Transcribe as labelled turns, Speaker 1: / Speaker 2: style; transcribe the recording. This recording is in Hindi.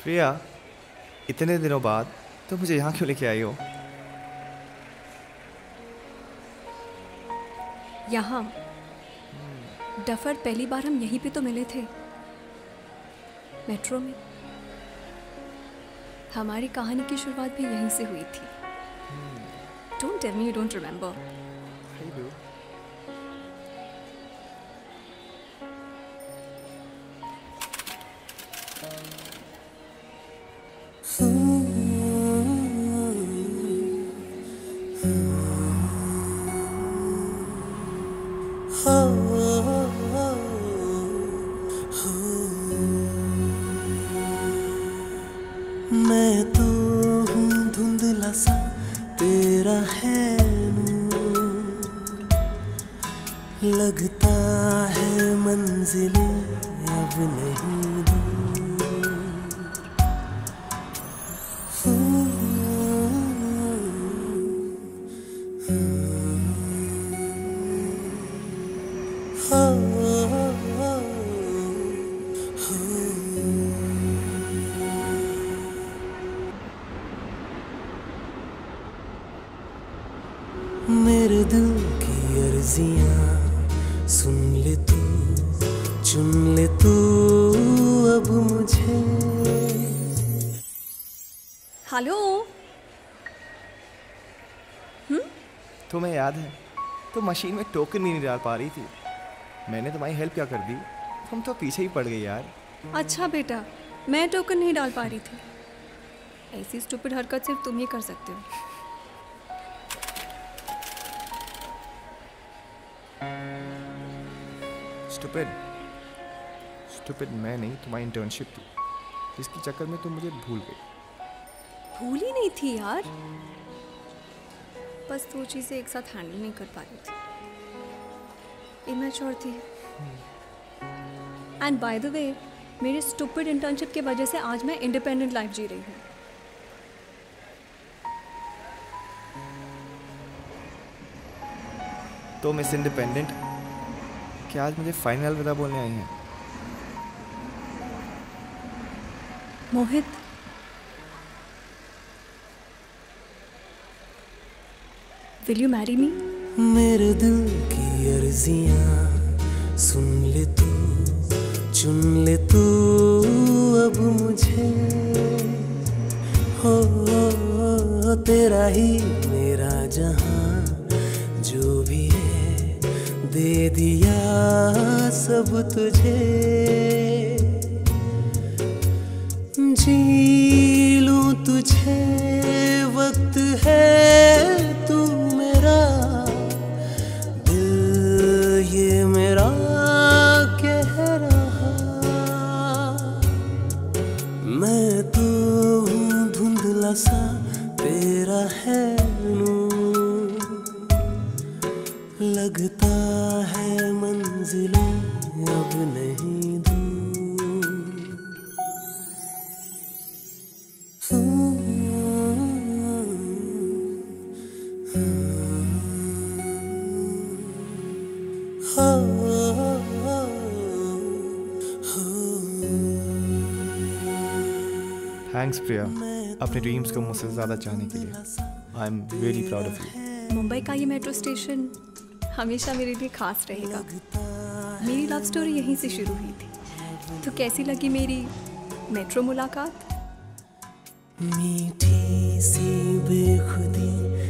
Speaker 1: प्रिया, इतने दिनों बाद तो मुझे यहाँ क्यों लेके आई हो?
Speaker 2: यहाँ डफर, पहली बार हम यहीं पे तो मिले थे, मेट्रो में। हमारी कहानी की शुरुआत भी यहीं से हुई थी। Don't tell me you don't remember.
Speaker 3: मैं तो हूँ धुंधला सा, तेरा है नूर, लगता है मंजिलें अब नहीं दूर। मेरे दिल की अर्जियां सुन ले तू, चुन ले तू अब मुझे।
Speaker 2: हेलो।
Speaker 1: तुम्हें याद है, तो मशीन में टोकन नहीं डाल पा रही थी। मैंने तुम्हारी हेल्प क्या कर दी, तुम तो पीछे ही पड़ गई यार।
Speaker 2: अच्छा बेटा, मैं टोकन नहीं डाल पा रही थी। ऐसी स्टूपिड हरकत सिर्फ तुम ही कर सकते हो।
Speaker 1: स्टूपिड मैं नहीं, तुम्हारी इंटर्नशिप थी, जिसके चक्कर में तुम मुझे भूल गई।
Speaker 2: भूल ही नहीं थी यार, बस दो चीज़ें एक साथ हैंडल नहीं कर पा रही थी। इमेच्योर थी। एंड बाय द वे, मेरी स्टूपिड इंटर्नशिप की वजह से आज मैं इंडिपेंडेंट लाइफ जी रही हूँ।
Speaker 1: तो मिस इंडिपेंडेंट, क्या आज मुझे फाइनल विदा बोलने आई हैं?
Speaker 2: Mohit, will you marry me?
Speaker 3: मेरे दिल की अर्जियां सुन ले तू, चुन ले तू अब मुझे। हो तेरा ही मेरा जहां, जो भी है दे दिया सब तुझे। जी लूं तुझे, वक्त है तू मेरा, दिल ये मेरा कह रहा। मैं तो हूँ धुंधला सा, तेरा है नूर, लगता है मंजिलें अब नहीं दूर।
Speaker 1: थैंक्स प्रिया, अपने ड्रीम्स को मुझसे ज़्यादा चाहने के लिए। I am really proud of you.
Speaker 2: Mumbai का ये मेट्रो स्टेशन हमेशा मेरे लिए खास रहेगा। मेरी लव स्टोरी यहीं से शुरू हुई थी। तो कैसी लगी मेरी मेट्रो मुलाकात?
Speaker 3: मीठी सी बेखुदी